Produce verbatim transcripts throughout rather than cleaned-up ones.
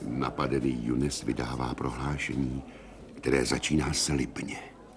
Napadený Junes vydává prohlášení, které začíná slibně.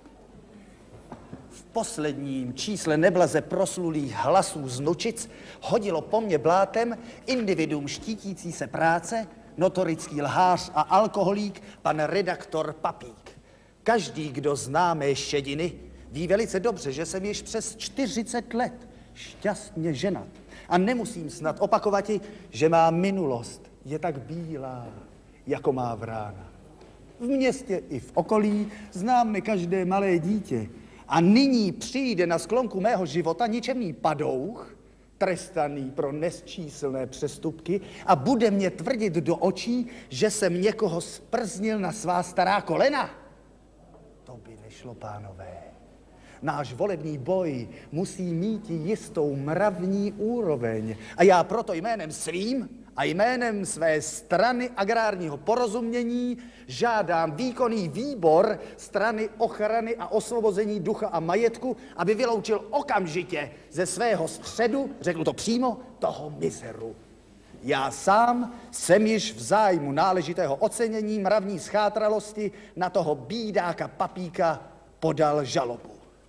V posledním čísle neblaze proslulých hlasů z Nučic hodilo po mně blátem individuum štítící se práce, notorický lhář a alkoholík, pan redaktor Papík. Každý, kdo zná mé šediny, ví velice dobře, že jsem již přes čtyřicet let šťastně ženat. A nemusím snad opakovat, že má minulost je tak bílá, jako má vrána. V městě i v okolí znám mne každé malé dítě. A nyní přijde na sklonku mého života ničemný padouch, trestaný pro nesčíslné přestupky a bude mě tvrdit do očí, že jsem někoho sprznil na svá stará kolena. To by nešlo, pánové. Náš volební boj musí mít jistou mravní úroveň. A já proto jménem svým a jménem své strany agrárního porozumění žádám výkonný výbor strany ochrany a osvobození ducha a majetku, aby vyloučil okamžitě ze svého středu, řeknu to přímo, toho mizeru. Já sám jsem již v zájmu náležitého ocenění mravní schátralosti na toho bídáka Papíka podal žalobu.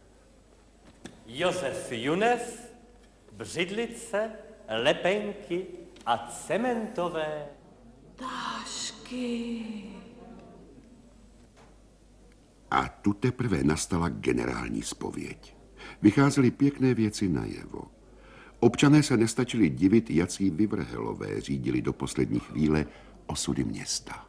Josef Junes, Břidlice, Lepenky a cementové tášky. A tu teprve nastala generální zpověď. Vycházely pěkné věci najevo. Občané se nestačili divit, jací vyvrhelové řídili do poslední chvíle osudy města.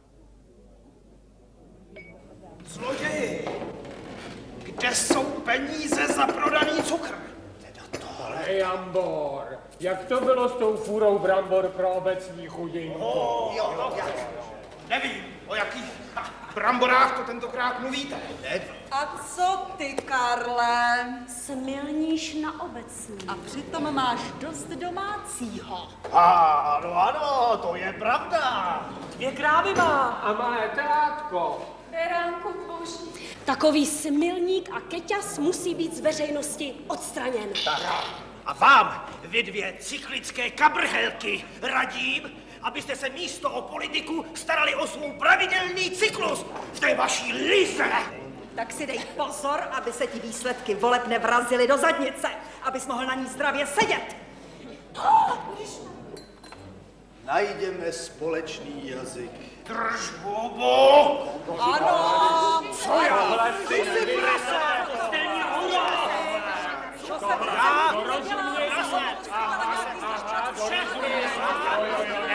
Zloději! Kde jsou peníze za prodaný cukr? Ale Jambor, jak to bylo s tou furou brambor pro obecní chudinku? Oh, jo, no, nevím, o jakých bramborách to tentokrát mluvíte. A co ty, Karle? Smilníš na obecní. A přitom máš dost domácího. Ano, ano, to je pravda. Dvě krávy má. A malé telátko. Beránku boží. Takový smilník a keťas musí být z veřejnosti odstraněn. Tak. A vám, vy dvě cyklické kabrhelky, radím, abyste se místo o politiku starali o svou pravidelný cyklus v té vaší lize. Tak si dej pozor, aby se ti výsledky voleb nevrazily do zadnice, abys mohl na ní zdravě sedět. Najdeme společný jazyk. Drž bobo! Ano! Co já? Co si prase? Stejný hurá! Co se Já? rozuměj. Všechny!